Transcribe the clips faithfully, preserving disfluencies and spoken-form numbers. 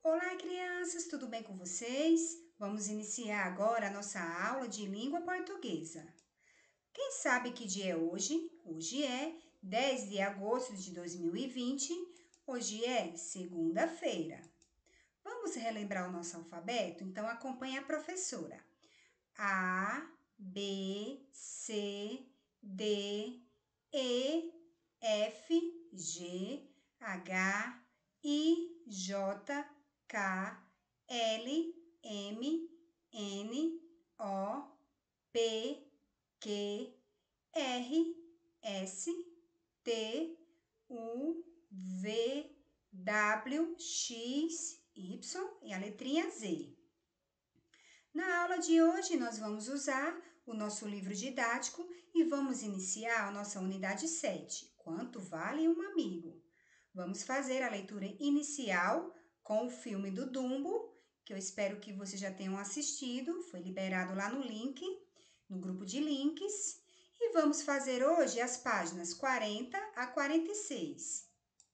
Olá, crianças, tudo bem com vocês? Vamos iniciar agora a nossa aula de língua portuguesa. Quem sabe que dia é hoje? Hoje é dez de agosto de dois mil e vinte, hoje é segunda-feira. Vamos relembrar o nosso alfabeto? Então acompanhe a professora. A, B, C, D, E, F, G, H, I, J, K, L, M, N, O, P, Q, R, S, T, U, V, W, X, Y e a letrinha Z. Na aula de hoje, nós vamos usar o nosso livro didático e vamos iniciar a nossa unidade sete, Quanto Vale um Amigo? Vamos fazer a leitura inicial com o filme do Dumbo, que eu espero que vocês já tenham assistido, foi liberado lá no link, no grupo de links, e vamos fazer hoje as páginas quarenta a quarenta e seis.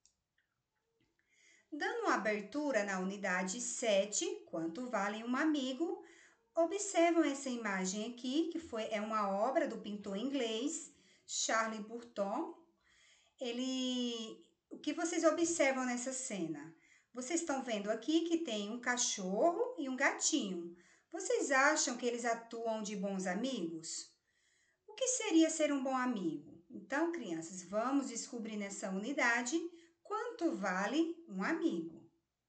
Dando uma abertura na unidade sete, Quanto Vale um Amigo? Observam essa imagem aqui, que foi, é uma obra do pintor inglês Charles Burton. Ele, o que vocês observam nessa cena? Vocês estão vendo aqui que tem um cachorro e um gatinho. Vocês acham que eles atuam de bons amigos? O que seria ser um bom amigo? Então, crianças, vamos descobrir nessa unidade quanto vale um amigo.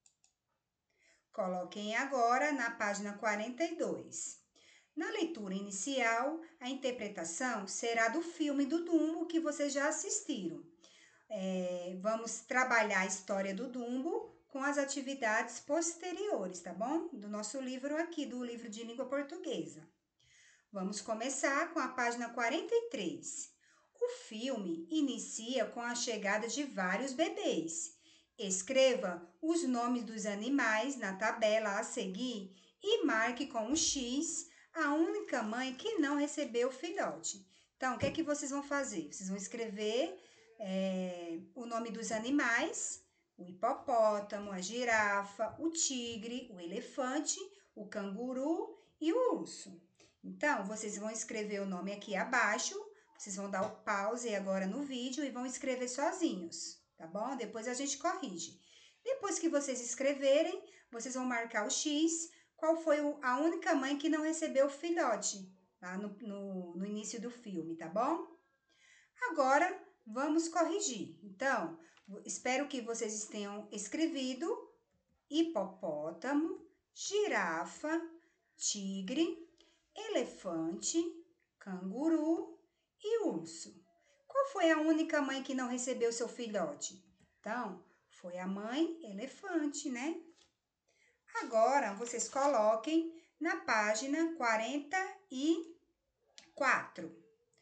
Coloquem agora na página quarenta e dois. Na leitura inicial, a interpretação será do filme do Dumbo que vocês já assistiram. É, vamos trabalhar a história do Dumbo com as atividades posteriores, tá bom? Do nosso livro aqui, do livro de língua portuguesa. Vamos começar com a página quarenta e três. O filme inicia com a chegada de vários bebês. Escreva os nomes dos animais na tabela a seguir e marque com um X a única mãe que não recebeu o filhote. Então, o que é que vocês vão fazer? Vocês vão escrever é, o nome dos animais, o hipopótamo, a girafa, o tigre, o elefante, o canguru e o urso. Então, vocês vão escrever o nome aqui abaixo, vocês vão dar o pause agora no vídeo e vão escrever sozinhos. Tá bom? Depois a gente corrige. Depois que vocês escreverem, vocês vão marcar o X, qual foi a única mãe que não recebeu o filhote, lá no, no, no início do filme, tá bom? Agora, vamos corrigir. Então, espero que vocês tenham escrevido hipopótamo, girafa, tigre, elefante, canguru e urso. Qual foi a única mãe que não recebeu seu filhote? Então, foi a mãe elefante, né? Agora, vocês coloquem na página quarenta e quatro.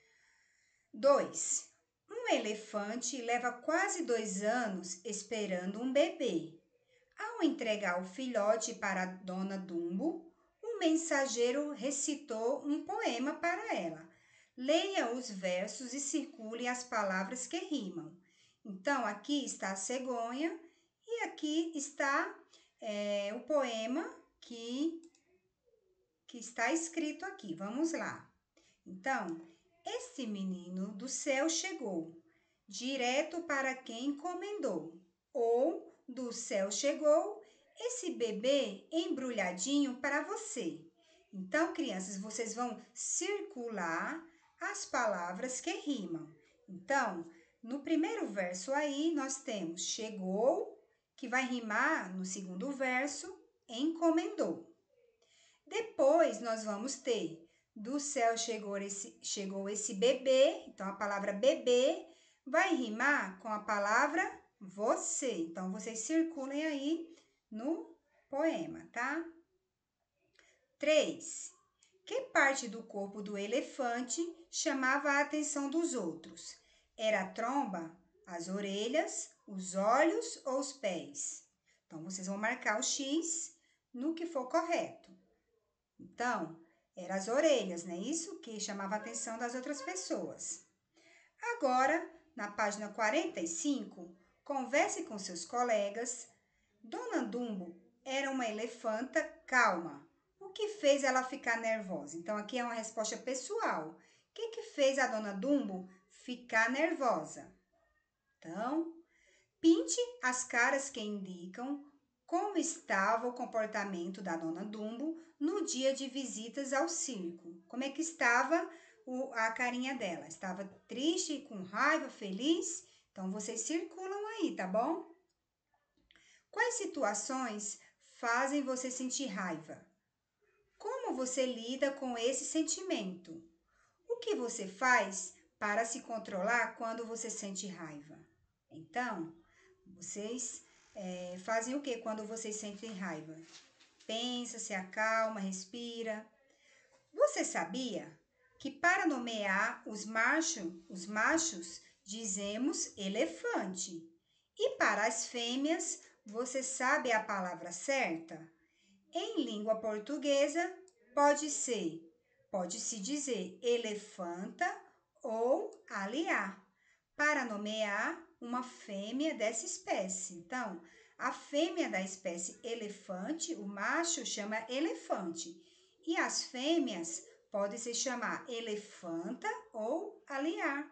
dois. Um elefante leva quase dois anos esperando um bebê. Ao entregar o filhote para a dona Dumbo, o mensageiro recitou um poema para ela. Leia os versos e circule as palavras que rimam. Então, aqui está a cegonha e aqui está é, o poema que, que está escrito aqui. Vamos lá. Então, este menino do céu chegou, direto para quem encomendou. Ou, do céu chegou, esse bebê embrulhadinho para você. Então, crianças, vocês vão circular as palavras que rimam. Então, no primeiro verso aí, nós temos chegou, que vai rimar no segundo verso, encomendou. Depois, nós vamos ter do céu chegou esse, chegou esse bebê, então a palavra bebê vai rimar com a palavra você. Então, vocês circulem aí no poema, tá? três. Que parte do corpo do elefante chamava a atenção dos outros? Era a tromba, as orelhas, os olhos ou os pés? Então, vocês vão marcar o X no que for correto. Então, eram as orelhas, né? Isso que chamava a atenção das outras pessoas. Agora, na página quarenta e cinco, converse com seus colegas. Dona Dumbo era uma elefanta calma. O que fez ela ficar nervosa? Então, aqui é uma resposta pessoal. O que, que fez a dona Dumbo ficar nervosa? Então, pinte as caras que indicam como estava o comportamento da dona Dumbo no dia de visitas ao circo. Como é que estava o, a carinha dela? Estava triste, com raiva, feliz? Então, vocês circulam aí, tá bom? Quais situações fazem você sentir raiva? Como você lida com esse sentimento? O que você faz para se controlar quando você sente raiva? Então, vocês é, fazem o que quando vocês sentem raiva? Pensa, se acalma, respira. Você sabia que para nomear os machos, os machos dizemos elefante. E para as fêmeas, você sabe a palavra certa? Em língua portuguesa, pode ser, pode-se dizer elefanta ou aliar, para nomear uma fêmea dessa espécie. Então, a fêmea da espécie elefante, o macho chama elefante, e as fêmeas podem se chamar elefanta ou aliar.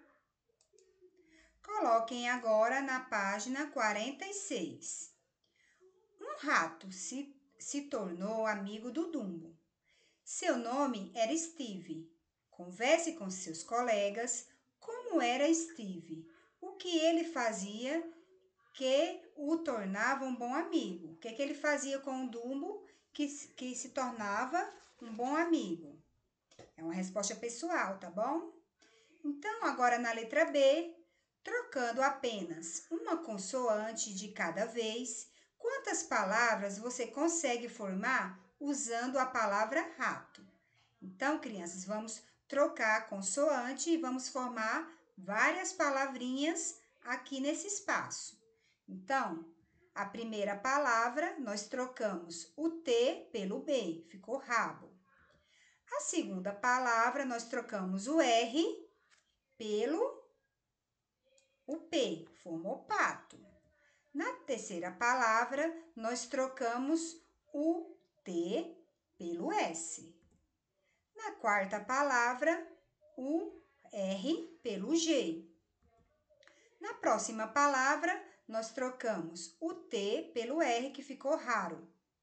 Coloquem agora na página quarenta e seis. Um rato se, se tornou amigo do Dumbo. Seu nome era Steve. Converse com seus colegas como era Steve, o que ele fazia que o tornava um bom amigo. O que, que ele fazia com o Dumbo que, que se tornava um bom amigo? É uma resposta pessoal, tá bom? Então, agora na letra B, trocando apenas uma consoante de cada vez, quantas palavras você consegue formar usando a palavra rato? Então, crianças, vamos trocar a consoante e vamos formar várias palavrinhas aqui nesse espaço. Então, a primeira palavra, nós trocamos o T pelo B, ficou rabo. A segunda palavra, nós trocamos o R pelo o P, formou pato. Na terceira palavra, nós trocamos o T pelo S. Na quarta palavra, o R pelo G. Na próxima palavra, nós trocamos o T pelo R, que ficou raro.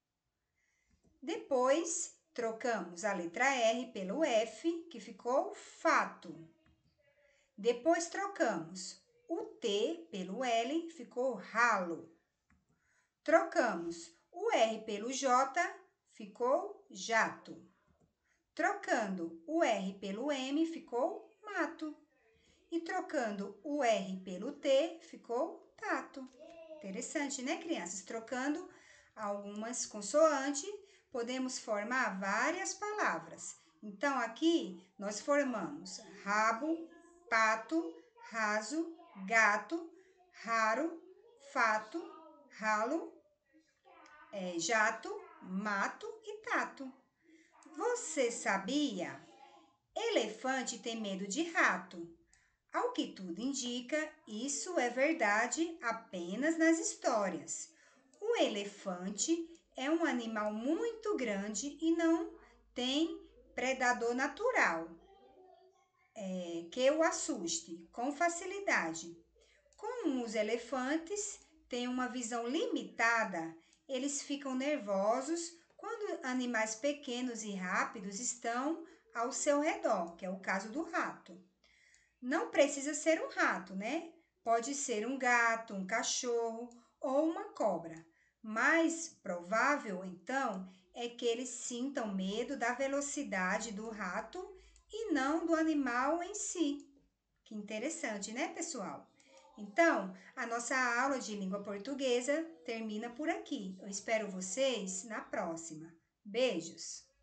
Depois, trocamos a letra R pelo F, que ficou fato. Depois, trocamos o T pelo L, ficou ralo. Trocamos o R pelo J, ficou jato. Trocando o R pelo M, ficou mato. E trocando o R pelo T, ficou tato. Interessante, né, crianças? Trocando algumas consoantes, podemos formar várias palavras. Então, aqui, nós formamos rabo, pato, raso, gato, raro, fato, ralo, é, jato, mato e tato. Você sabia? Elefante tem medo de rato. Ao que tudo indica, isso é verdade apenas nas histórias. O elefante é um animal muito grande e não tem predador natural é, que o assuste com facilidade. Como os elefantes têm uma visão limitada, eles ficam nervosos quando animais pequenos e rápidos estão ao seu redor, que é o caso do rato. Não precisa ser um rato, né? Pode ser um gato, um cachorro ou uma cobra. Mais provável, então, é que eles sintam medo da velocidade do rato e não do animal em si. Que interessante, né, pessoal? Então, a nossa aula de língua portuguesa termina por aqui. Eu espero vocês na próxima. Beijos!